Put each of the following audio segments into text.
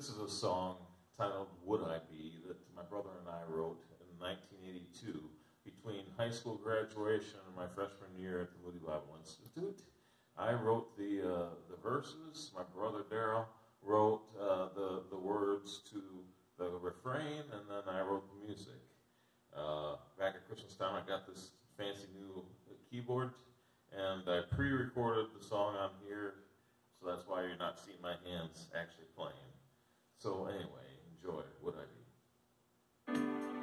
This is a song titled Would I Be that my brother and I wrote in 1982 between high school graduation and my freshman year at the Moody Bible Institute. I wrote the verses. My brother Darryl wrote the words to the refrain, and then I wrote the music. Back at Christmas time, I got this fancy new keyboard, and I pre-recorded the song on here, so that's why you're not seeing my hands actually playing. So anyway, enjoy Would I Be.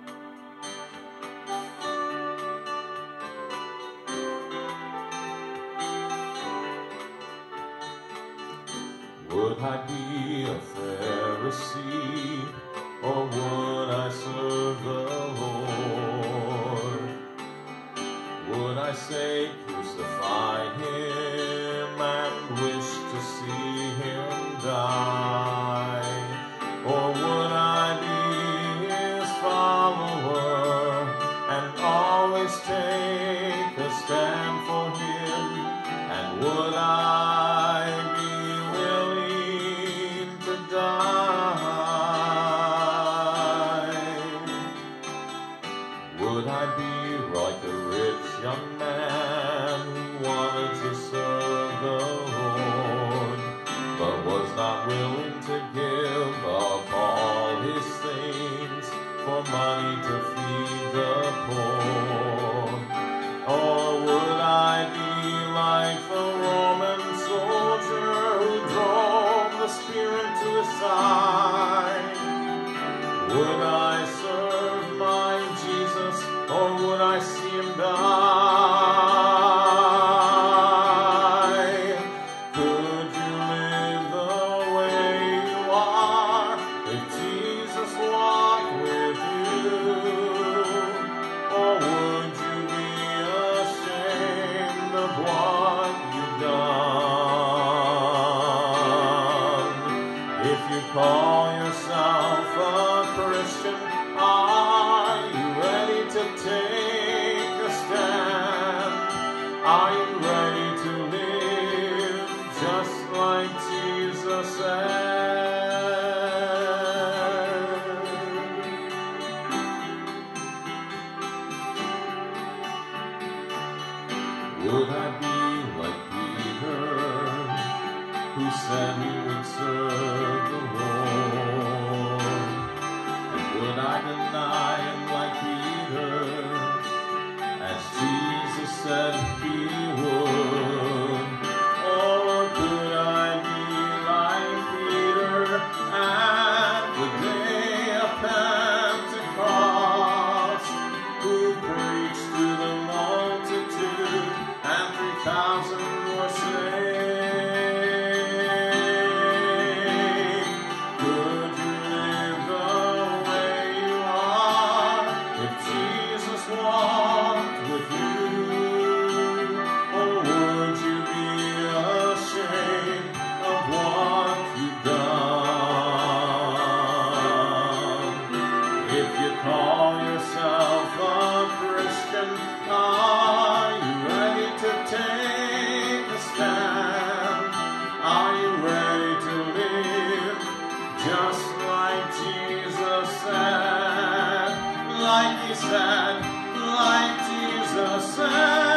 Would I be a Pharisee, or would I serve the Lord? Would I say, crucify him, and wish to see him die? Or would I be his follower, and always take a stand for him? And would I be willing to die? Would I be like a rich young man who wanted to serve the Lord, but was not willing to give up all his things for money to feed the poor? Or would I be like the Roman soldier who drove the spear into his side? Would I serve my Jesus, or would I see him die? Could you live the way you are if Jesus walked with you? Or would you be ashamed of what you've done? If you call yourself a Christian, are you ready to take a stand? Are you ready to live just like Jesus said? Would I be like Peter, who said he would serve the Lord? And would I deny him like Peter, as Jesus said he would? Or could I be like Peter at the day of Pentecost, who preached to the multitude and 3,000 were saved? Could you live the way you are if Jesus walked with you? Or would you be ashamed of what you've done? If you call yourself a Christian, are you ready to take a stand? Are you ready to live just like Jesus said? Like he said, like Jesus said.